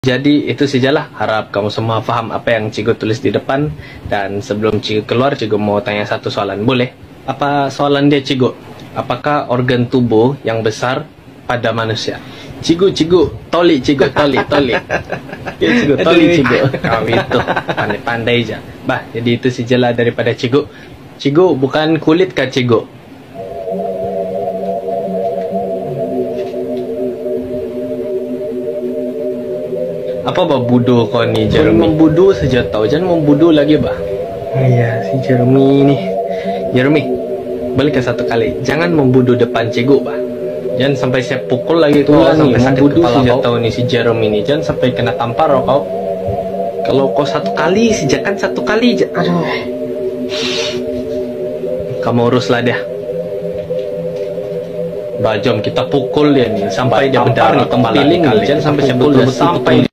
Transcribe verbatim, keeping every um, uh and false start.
Jadi itu sajalah, harap kamu semua paham apa yang Cikgu tulis di depan. Dan sebelum Cikgu keluar, Cikgu mau tanya satu soalan, boleh? Apa soalan dia, Cikgu? Apakah organ tubuh yang besar pada manusia? Cikgu, Cikgu, toli, Cikgu, toli, toli. Ya, Cikgu, toli, Cikgu. Kau itu, pandai-pandai aja. Bah, jadi itu sajalah daripada Cikgu. Cikgu, bukan kulit kah, Cikgu? Apa bah bodoh kau ni, Jeremy? Membodoh saja tahu, jangan membodoh lagi bah. Iya, si Jeremy ni. Jeremy, balik ke satu kali. Jangan membodoh depan Cikgu bah. Jangan sampai saya pukul lagi kau. Sampai sakit kepala saja tahu ni si Jeremy ni. Jangan sampai kena tampar kau. Kalau kau satu kali saja kan satu kali aja. Aduh. Kamu uruslah dia. Bah, jom kita pukul dia ni sampai dia berdarah kembali. Jangan sampai saya pukul sampai